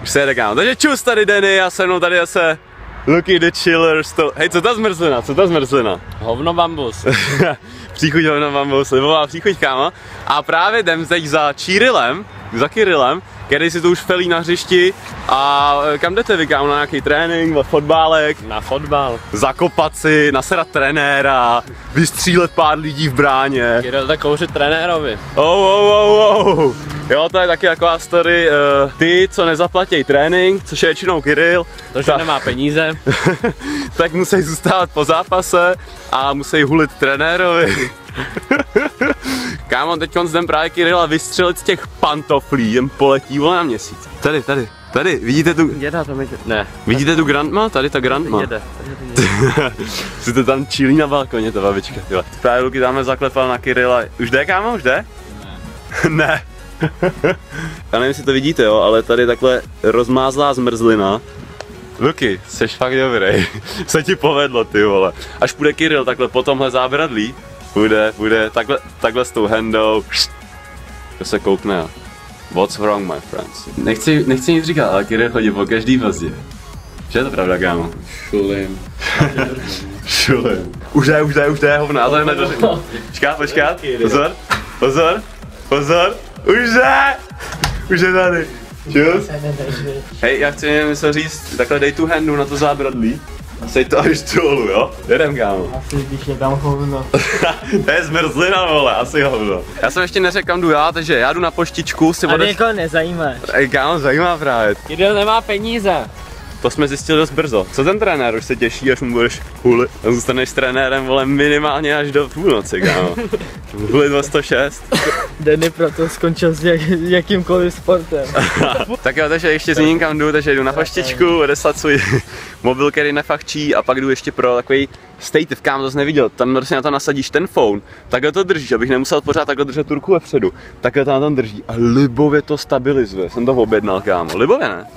Už se jede, kámo. Takže čus tady Denny a se mnou tady zase Luky the Chiller. Hej, co ta zmrzlina? Co ta zmrzlina? Hovno bambus. Příchuť hovno bambus, libová příchuť, kámo. A právě jdem teď za Čírilem, za Kirillem, který si to už felí na hřišti. A kam jdete vy, kámo? Na nějaký trénink, na fotbálek? Na fotbal. Zakopat si, nasedat trenéra, vystřílet pár lidí v bráně. Kirill jde kouřit trenérovi. Jo, to je taky taková story, ty, co nezaplatí trénink, což je většinou Kirill. To, že nemá peníze. Tak musí zůstávat po zápase a musí hulit trenérovi. Kámo, teď jdem právě Kirilla vystřelit z těch pantoflí, jen poletí vole na měsíc. Tady, vidíte tu... Děda to mi... Ne. Vidíte tu grandma? Tady ta grandma. Jede. Si to tam čílí na balkoně, ta babička. Jo. Právě Luky tam zaklepal na Kirilla. Už jde, kámo, už jde? Ne. Ne. Já nevím, jestli to vidíte, jo, ale tady takhle rozmázlá zmrzlina. Luky, jsi fakt dobrý. Se ti povedlo, ty vole. Až půjde Kirill takhle po tomhle zábradlí, půjde takhle s tou handou. To se koukne. What's wrong, my friends? Nechci nic říkat, ale Kirill chodí po každý vzdě. Že je to pravda, kámo? Šulím. Šulím. Už jde, hovno, já to hned dořeknu. Počkat. Pozor. Už je tady. Čus. Hej, já chci něco říct, takhle dej tu handu na to zábradlí. A sej to až dolů, jo? Jedem, kámo. Asi když je tam hovno. To je zmrzlina, vole, asi hovno. Já jsem ještě neřekl, kam jdu já, takže já jdu na poštičku si A někoho nezajímáš. Ej, kámo, zajímá právě. Kirill nemá peníze. To jsme zjistili dost brzo. Co ten trenér už se těší, až mu budeš hulit? A zůstaneš s trenérem, vole, minimálně až do půlnoci, kámo. Hulit o 106. Denny proto skončil s jakýmkoliv sportem. Tak jo, takže ještě zmíním, kam jdu, takže jdu na poštičku, odeslat svůj mobil, který nefachčí, a pak jdu ještě pro takový stativ, kámo, to jsi neviděl, tam prostě na to nasadíš ten phone, takhle to držíš, abych nemusel pořád takhle držet tu ruku vepředu, takhle to na tom drží a libově to stabilizuje, jsem to objednal, kámo, libově, ne?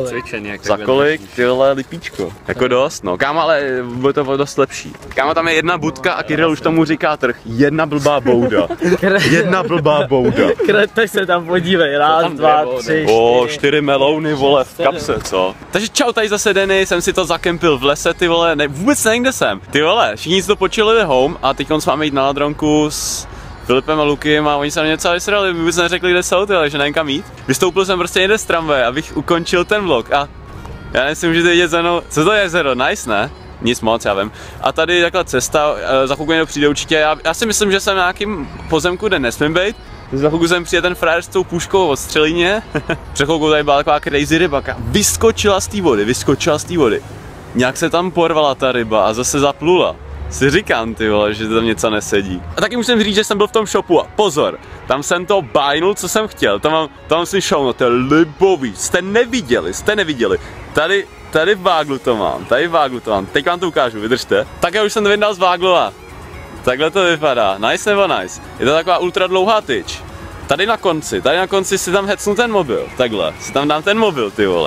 Za kolik, tyhle lipíčko, jako dost, no, kámo, ale bude to dost lepší. Kámo, tam je jedna budka a Kirill už tomu říká trh, jedna blbá bouda, jedna blbá bouda. Tak se tam podívej, raz, dva, tři, 4 melouny, vole, v kapse, co? Takže čau, tady zase Denny, jsem si to zakempil v lese, ty vole, vůbec nevím, kde jsem. Ty vole, všichni si to počili home a teď s vámi jít na ladronku s Filipem a Lukem a oni se na něco vysrali, vůbec neřekli, kde jsou, ty, že nevím kam jít. Vystoupil jsem prostě někde z tramvaje, abych ukončil ten vlog a já nevím, můžete vidět za mnou, co to je jezero, nice, ne? Nic moc, já vím. A tady takhle cesta, za chvilku někdo přijde určitě, já si myslím, že jsem na nějakým pozemku, kde nesmím být. Za chvilku jsem přijde ten frajer s tou puškou od střelině. Před chvilkou tady byla taková crazy ryba, vyskočila z té vody. Nějak se tam porvala ta ryba a zase zaplula. Si říkám, ty vole, že tam něco nesedí. A taky musím říct, že jsem byl v tom shopu a pozor, tam jsem to bajnul, co jsem chtěl, tam si show, no to je libový, jste neviděli. Tady v váglu to mám, teď vám to ukážu, vydržte. Tak já už jsem to vydal z váglova. Takhle to vypadá, nice nebo nice. Je to taková ultra dlouhá tyč. Tady na konci si tam hecnu ten mobil, takhle, si tam dám ten mobil, ty vole.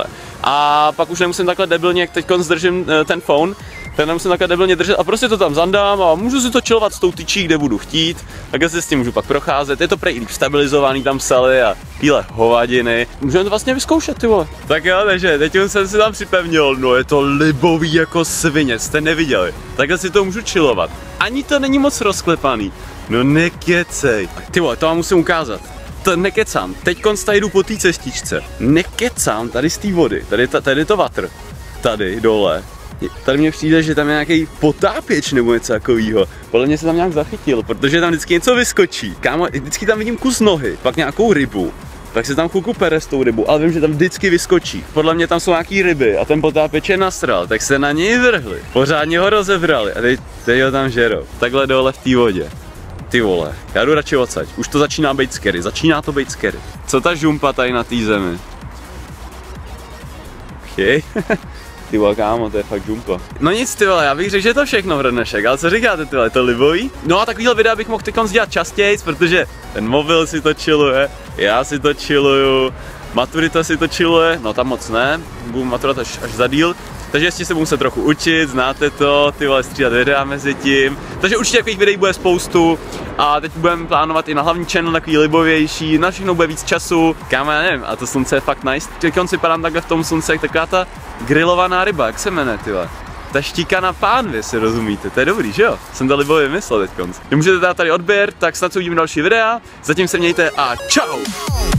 A pak už nemusím takhle debilně, jak teď zdržím ten phone, tak nemusím takhle debilně držet a prostě to tam zandám a můžu si to chillovat s tou tyčí, kde budu chtít. Takhle si s tím můžu pak procházet, je to prej líp stabilizovaný, tam psali a týhle hovadiny. Můžeme to vlastně vyzkoušet, ty vole. Tak jo, takže teď jsem si tam připevnil, no je to libový jako svině, jste neviděli. Takhle si to můžu chillovat. Ani to není moc rozklepaný. No nekecej. Ty vole, to vám musím ukázat. To nekecám, teď tady jdu po té cestičce. Nekecám tady z té vody, tady to vatr. Tady dole. Tady mně přijde, že tam je nějaký potápěč nebo něco takového. Podle mě se tam nějak zachytil, protože tam vždycky něco vyskočí. Kámo, vždycky tam vidím kus nohy, pak nějakou rybu. Tak se tam chvilku pere s tou rybou, ale vím, že tam vždycky vyskočí. Podle mě tam jsou nějaký ryby a ten potápěč je nasral, tak se na něj vrhli. Pořádně ho rozebrali a teď ho tam žerou. Takhle dole v té vodě. Ty vole, já jdu radši odsaď. Už to začíná být scary, Co ta žumpa tady na té zemi? Okay. Ty vole, kámo, to je fakt žumpa. No nic, ty vole, já bych řekl, že je to všechno pro dnešek, ale co říkáte, ty vole, je to libový? No a takovýhle videa bych mohl teď dělat častěji, protože ten mobil si to chilluje, já si to chilluju, maturita si to chilluje, no tam moc ne, budu maturovat až za díl. Takže ještě se budu muset trochu učit, znáte to, ty vole, střídat videa mezi tím. Takže určitě takových videí bude spoustu a teď budeme plánovat i na hlavní channel takový libovější, na všechno bude víc času. Kámo, já nevím, a to slunce je fakt nice. Teď si padám takhle v tom slunce, jak taková ta grilovaná ryba, jak se jmenuje, ty vole. Ta štíka na pánvi, si rozumíte, to je dobrý, že jo? Jsem to libově vymyslel teďkonc. Když můžete dát tady odběr, tak snad se uvidíme další videa. Zatím se mějte a čau!